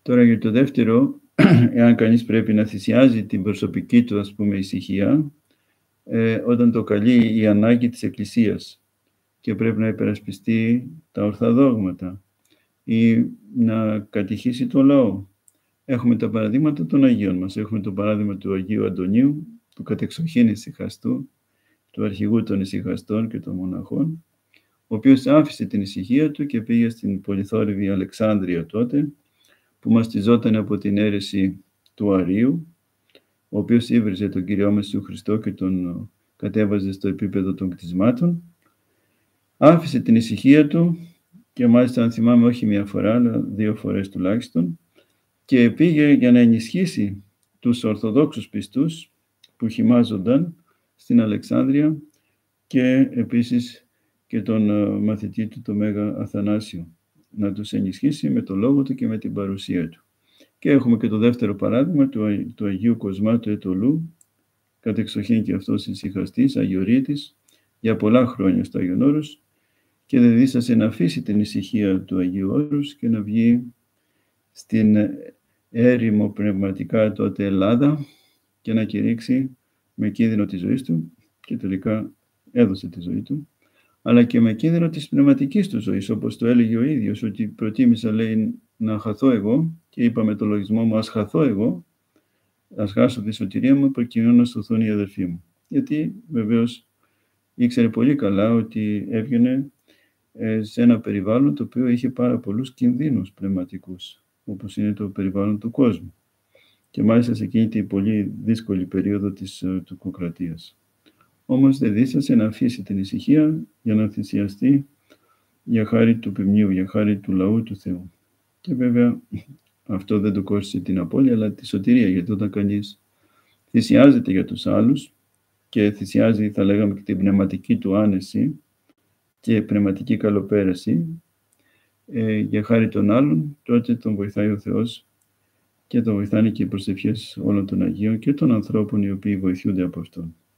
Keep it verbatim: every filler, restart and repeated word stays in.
Τώρα για το δεύτερο, εάν κανείς πρέπει να θυσιάζει την προσωπική του, ας πούμε, ησυχία, ε, όταν το καλεί η ανάγκη της Εκκλησίας και πρέπει να υπερασπιστεί τα ορθά δόγματα ή να κατηχήσει το λαό. Έχουμε τα παραδείγματα των Αγίων μας. Έχουμε το παράδειγμα του Αγίου Αντωνίου, του κατεξοχήν ησυχαστού, του αρχηγού των ησυχαστών και των μοναχών, ο οποίος άφησε την ησυχία του και πήγε στην πολυθόρυβη Αλεξάνδρεια τότε, που μαστιζόταν από την αίρεση του Αρίου, ο οποίος ήβριζε τον Κυριό μας Ιησού Χριστό και τον κατέβαζε στο επίπεδο των κτισμάτων. Άφησε την ησυχία του και μάλιστα, αν θυμάμαι, όχι μία φορά, αλλά δύο φορές τουλάχιστον, και πήγε για να ενισχύσει τους Ορθοδόξους πιστούς που χυμάζονταν στην Αλεξάνδρεια και επίσης και τον μαθητή του, τον Μέγα Αθανάσιο, να τους ενισχύσει με τον λόγο του και με την παρουσία του. Και έχουμε και το δεύτερο παράδειγμα του, του Αγίου Κοσμά του Αιτωλού, κατεξοχήν και αυτός ησυχαστής, αγιορείτης, για πολλά χρόνια στο Άγιον Όρος, και δεν δίστασε να αφήσει την ησυχία του Αγίου Όρους και να βγει στην έρημο πνευματικά τότε Ελλάδα και να κηρύξει με κίνδυνο τη ζωής του, και τελικά έδωσε τη ζωή του, αλλά και με κίνδυνο της πνευματικής του ζωής, όπως το έλεγε ο ίδιος, ότι προτίμησα, λέει, να χαθώ εγώ, και είπα με το λογισμό μου, ας χαθώ εγώ, ας χάσω τη σωτηρία μου, προκειμένου να σωθούν οι αδερφοί μου. Γιατί βεβαίως ήξερε πολύ καλά ότι έβγαινε σε ένα περιβάλλον το οποίο είχε πάρα πολλούς κινδύνους πνευματικούς, όπως είναι το περιβάλλον του κόσμου. Και μάλιστα σε εκείνη την πολύ δύσκολη περίοδο της τουρκοκρατίας. Όμως δεν δίστασε να αφήσει την ησυχία για να θυσιαστεί για χάρη του ποιμνίου, για χάρη του λαού του Θεού. Και βέβαια αυτό δεν του κόστησε την απώλεια, αλλά τη σωτηρία, γιατί όταν κανείς θυσιάζεται για τους άλλους και θυσιάζει, θα λέγαμε, και την πνευματική του άνεση και πνευματική καλοπέραση ε, για χάρη των άλλων, τότε τον βοηθάει ο Θεός και τον βοηθάνε και οι προσευχές όλων των Αγίων και των ανθρώπων οι οποίοι βοηθούνται από Αυτόν.